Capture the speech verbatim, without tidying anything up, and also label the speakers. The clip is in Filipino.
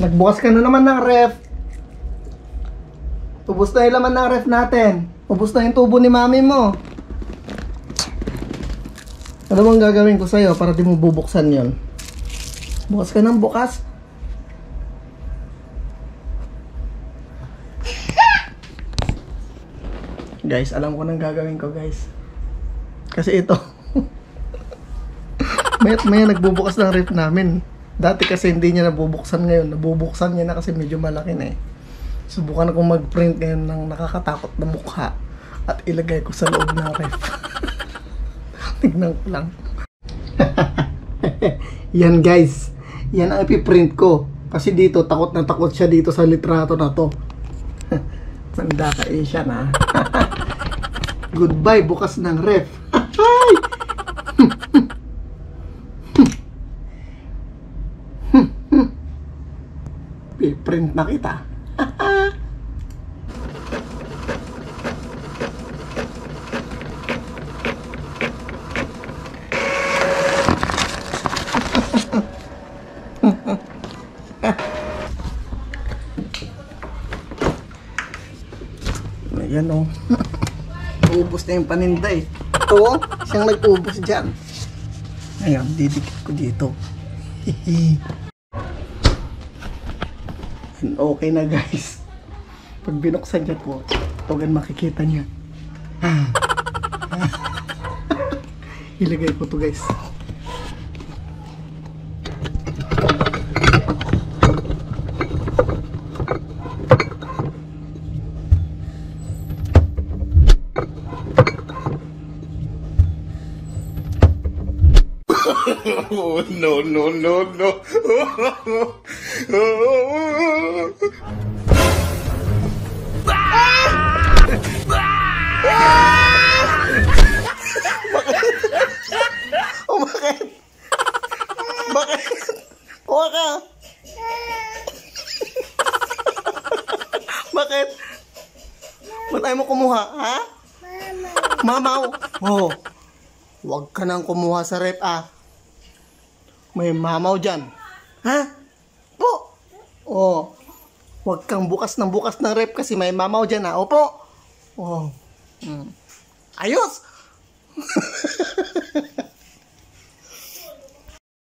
Speaker 1: Nagbukas ka na naman ng ref. Ubus na yung laman ng ref natin. Ubus na yung tubo ni mami mo. Ano bang gagawin ko sa'yo para di mo bubuksan yon? Bukas ka ng bukas. Guys, alam ko nang gagawin ko, guys. Kasi ito. Mayat maya nagbubukas ng ref namin. Dati kasi hindi niya nabubuksan ngayon. Nabubuksan niya na kasi medyo malaki na eh. Subukan akong mag-print ngayon ng nakakatakot na mukha at ilagay ko sa loob ng ref. Tignan ko lang. Yan guys. Yan ang ipiprint ko. Kasi dito, takot na takot siya dito sa litrato na to. Manda ka eh siya na. Goodbye, bukas ng ref. Piprint na kita. Ayan o. Ubus na yung paninda eh. Ito o, siyang nag-ubos dyan. Ayan, didikit ko dito. And okay na guys. Pag binuksan niya po, huwag makikita niya. Ilagay ko to guys.
Speaker 2: Oh, no, no, no, no.
Speaker 1: Oh, bakit? Bakit? Kuha ka. Bakit? Ba't ayaw mo kumuha, ha? Mamaw. Oh. Huwag ka nang kumuha sa rep, ah. May mamaw dyan. Ha? Po. Oh. Huwag kang bukas ng bukas ng rep kasi may mamaw dyan, ha. Opo. Oh. Hmm. Ayos.